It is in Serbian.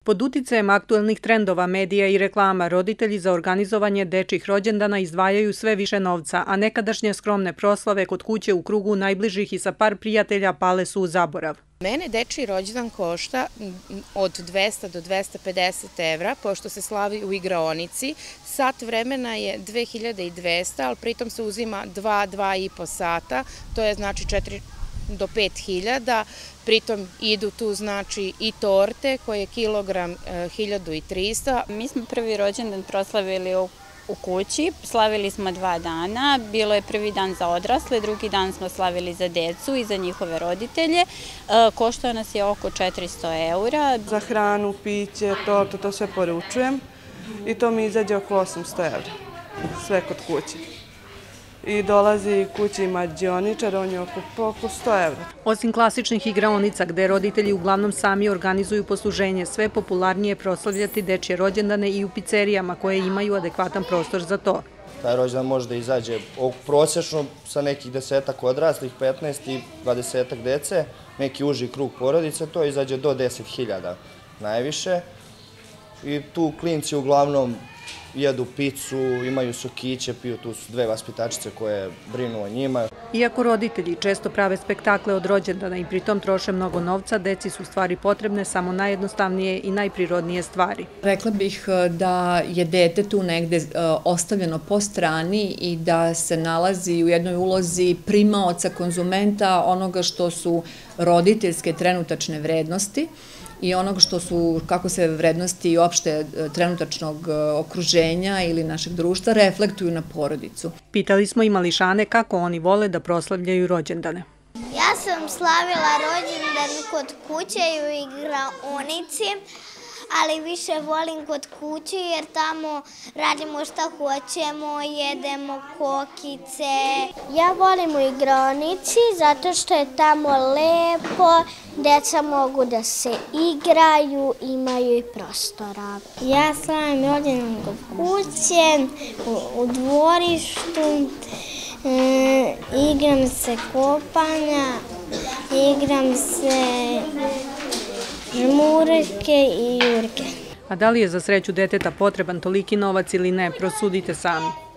Pod uticajem aktuelnih trendova, medija i reklama, roditelji za organizovanje dečjih rođendana izdvajaju sve više novca, a nekadašnje skromne proslave kod kuće u krugu najbližih i sa par prijatelja pale su u zaborav. Mene dečiji rođendan košta od 200 do 250 evra, pošto se slavi u igraonici. Sat vremena je 2200, ali pritom se uzima 2,5 sata, to je znači 4 do 5.000, pritom idu tu znači i torte koje je kilogram 1300. Mi smo prvi rođendan proslavili u kući, slavili smo 2 dana, bilo je prvi dan za odrasle, drugi dan smo slavili za decu i za njihove roditelje. Koštao nas je oko 400 eura. Za hranu, piće, tortu, to sve poručujem i to mi izađe oko 800 evra, sve kod kuće. I dolazi kući mađioničar, on je oko 100 evra. Osim klasičnih igraonica gde roditelji uglavnom sami organizuju posluženje, sve popularnije je proslavljati dečje rođendane i u picerijama koje imaju adekvatan prostor za to. Taj rođendan može da izađe prosječno sa nekih 10-ak odraslih, 15 i 20-ak dece, neki uži krug porodice, to izađe do 10.000 najviše. I tu klinci uglavnom jedu picu, imaju sokiće, piju, tu su 2 vaspitačice koje brinu o njima. Iako roditelji često prave spektakle od rođendana i pritom troše mnogo novca, deci su stvari potrebne samo najjednostavnije i najprirodnije stvari. Rekla bih da je dete tu negde ostavljeno po strani i da se nalazi u jednoj ulozi primaoca, konzumenta onoga što su roditeljske trenutačne vrednosti i onog što su, kako se vrednosti opšte trenutačnog okruženja ili našeg društva reflektuju na porodicu. Pitali smo i mališane kako oni vole da proslavljaju rođendane. Ja sam slavila rođendan kod kuće i u igraonici, ali više volim kod kuće jer tamo radimo šta hoćemo, jedemo kokice. Ja volim u igraonici zato što je tamo lepo, deca mogu da se igraju, imaju i prostora. Ja slavim rođendan kod kuće, u dvorištu, igram se kopanja, igram se žmurke i jurke. A da li je za sreću deteta potreban toliki novac ili ne, prosudite sami.